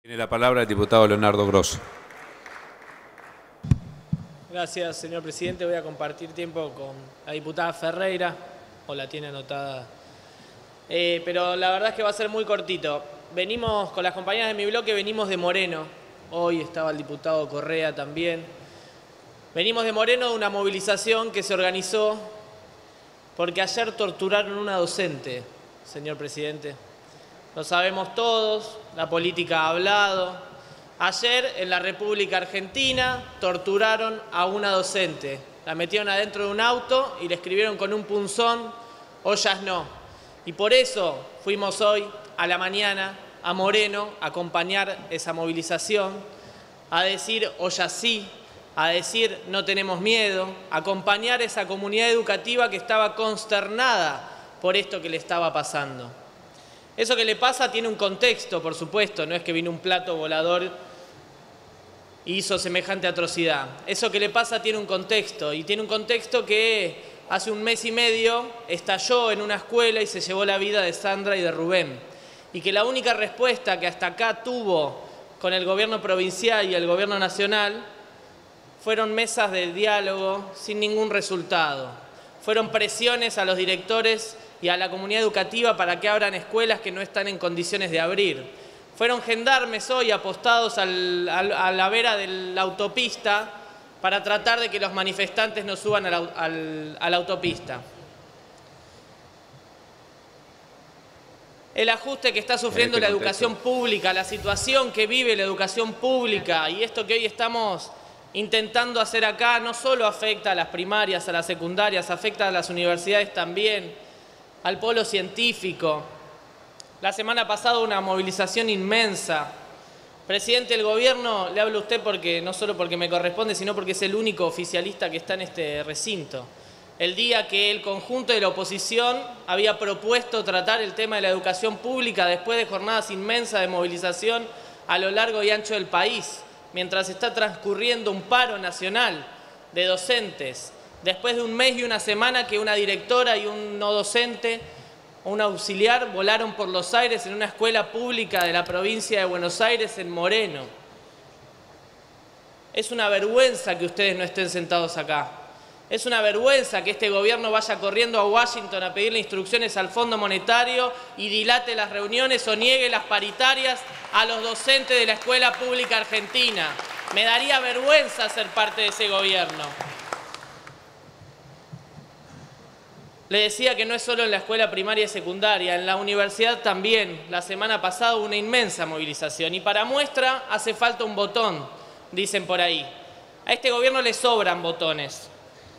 Tiene la palabra el diputado Leonardo Grosso. Gracias, señor presidente. Voy a compartir tiempo con la diputada Ferreira, o la tiene anotada. Pero la verdad es que va a ser muy cortito. Venimos, con las compañeras de mi bloque, venimos de Moreno. Hoy estaba el diputado Correa también. Venimos de Moreno de una movilización que se organizó porque ayer torturaron a una docente, señor presidente. Lo sabemos todos, la política ha hablado. Ayer en la República Argentina torturaron a una docente. La metieron adentro de un auto y le escribieron con un punzón, ollas no. Y por eso fuimos hoy a la mañana a Moreno a acompañar esa movilización, a decir ollas sí, a decir no tenemos miedo, a acompañar a esa comunidad educativa que estaba consternada por esto que le estaba pasando. Eso que le pasa tiene un contexto, por supuesto, no es que vino un plato volador y hizo semejante atrocidad. Eso que le pasa tiene un contexto, y tiene un contexto que hace un mes y medio estalló en una escuela y se llevó la vida de Sandra y de Rubén. Y que la única respuesta que hasta acá tuvo con el gobierno provincial y el gobierno nacional fueron mesas de diálogo sin ningún resultado. Fueron presiones a los directores y a la comunidad educativa para que abran escuelas que no están en condiciones de abrir. Fueron gendarmes hoy apostados a la vera de la autopista para tratar de que los manifestantes no suban a la autopista. El ajuste que está sufriendo la educación pública, la situación que vive la educación pública y esto que hoy estamos intentando hacer acá no solo afecta a las primarias, a las secundarias, afecta a las universidades también, al polo científico. La semana pasada una movilización inmensa. Presidente del Gobierno, le hablo a usted porque no solo porque me corresponde, sino porque es el único oficialista que está en este recinto. El día que el conjunto de la oposición había propuesto tratar el tema de la educación pública después de jornadas inmensas de movilización a lo largo y ancho del país, mientras está transcurriendo un paro nacional de docentes, después de un mes y una semana que una directora y un no docente, un auxiliar, volaron por los aires en una escuela pública de la provincia de Buenos Aires, en Moreno. Es una vergüenza que ustedes no estén sentados acá. Es una vergüenza que este gobierno vaya corriendo a Washington a pedirle instrucciones al Fondo Monetario y dilate las reuniones o niegue las paritarias a los docentes de la escuela pública argentina. Me daría vergüenza ser parte de ese gobierno. Le decía que no es solo en la escuela primaria y secundaria, en la universidad también. La semana pasada hubo una inmensa movilización y para muestra hace falta un botón, dicen por ahí. A este gobierno le sobran botones.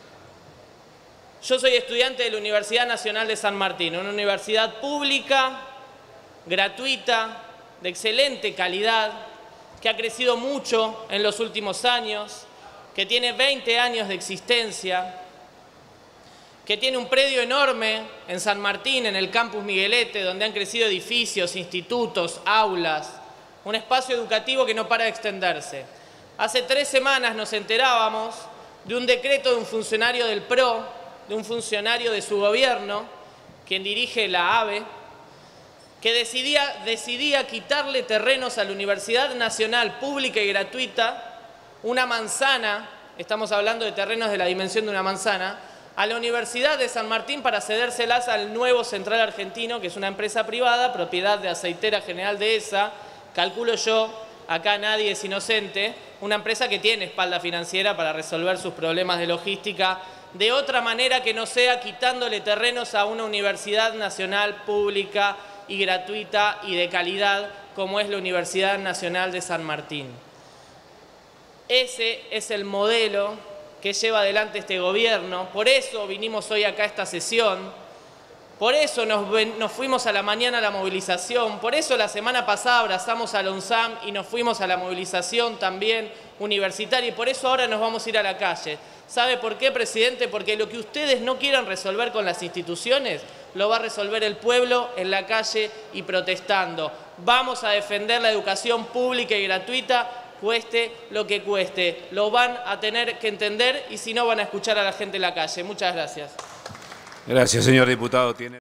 Yo soy estudiante de la Universidad Nacional de San Martín, una universidad pública, gratuita, de excelente calidad, que ha crecido mucho en los últimos años, que tiene 20 años de existencia, que tiene un predio enorme en San Martín, en el campus Miguelete, donde han crecido edificios, institutos, aulas, un espacio educativo que no para de extenderse. Hace 3 semanas nos enterábamos de un decreto de un funcionario del PRO, de un funcionario de su gobierno, quien dirige la AVE, que decidía quitarle terrenos a la Universidad Nacional Pública y Gratuita, una manzana, estamos hablando de terrenos de la dimensión de una manzana, a la Universidad de San Martín para cedérselas al Nuevo Central Argentino, que es una empresa privada, propiedad de Aceitera General Dehesa, calculo yo, acá nadie es inocente, una empresa que tiene espalda financiera para resolver sus problemas de logística de otra manera que no sea quitándole terrenos a una universidad nacional pública y gratuita y de calidad como es la Universidad Nacional de San Martín. Ese es el modelo que lleva adelante este gobierno. Por eso vinimos hoy acá a esta sesión, por eso nos fuimos a la mañana a la movilización, por eso la semana pasada abrazamos a la UNSAM y nos fuimos a la movilización también universitaria y por eso ahora nos vamos a ir a la calle. ¿Sabe por qué, presidente? Porque lo que ustedes no quieran resolver con las instituciones, lo va a resolver el pueblo en la calle y protestando. Vamos a defender la educación pública y gratuita, cueste lo que cueste. Lo van a tener que entender y si no van a escuchar a la gente en la calle. Muchas gracias. Gracias, señor diputado.